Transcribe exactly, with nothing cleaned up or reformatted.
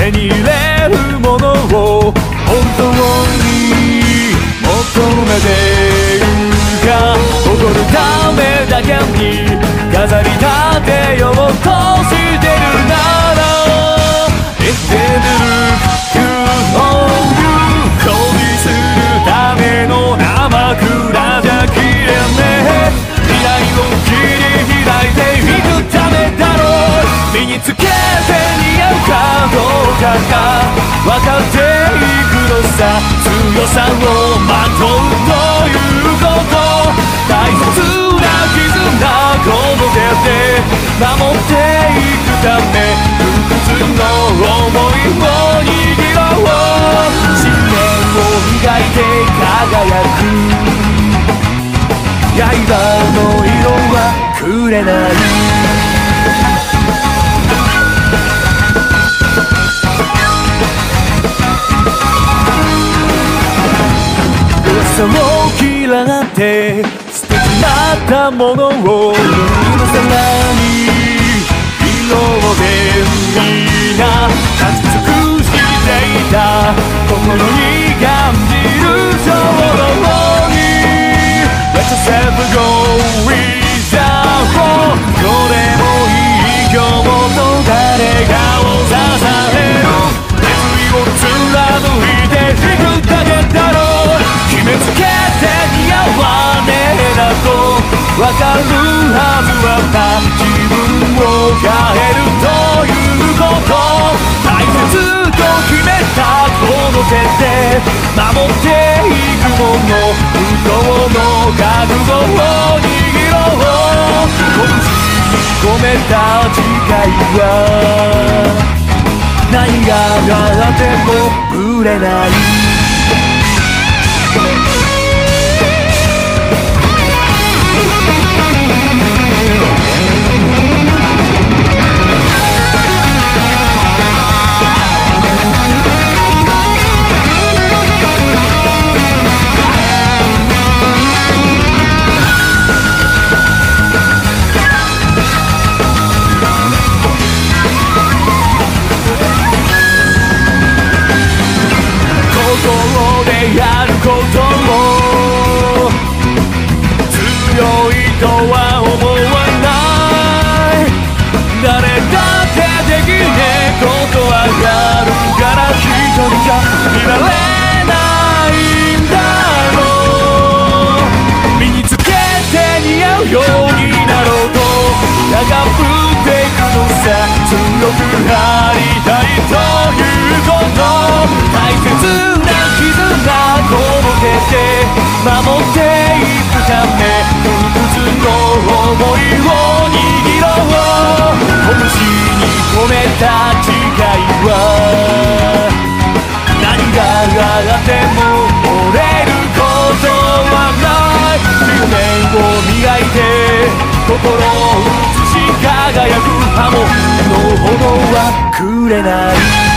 手に入れるものを本当に求めているか。誇るためだけに飾り立てようとしてるならエテルクを恋するための生蔵じゃきれねえ。未来を切り開いていくためだろう。身につけて似合うかどうかが分かっていくのさ。強さをまとうということ大切な絆この手で守っていくため不屈の想いを握ろう。信念を磨いて輝く刃の色はくれない。噂を嫌って捨てちまったものを今さらに色で皆立ち尽くしていた心に感じる衝動に Let yourself go with the flow これもいい今日もと誰かを支える熱意を貫いていくだけだろう。決めつけて似合わねえなとわかるはずはな。自分を変えるということ大切と決めたこの手で守っていくもの不幸の覚悟を握ろう。拳に込めた誓いは何があってもぶれない。心でやることを強いとは思わない。誰だってできねえことはあるから一人じゃいられないんだろう。身につけて似合うようになろうと長ぶっていくのさ。強くなりたいということ大切なこの手で守っていくため不屈の想いを握ろう。拳に込めた誓いは何があっても折れることはない。執念を磨いて心を映し輝く刃もの炎はくれない。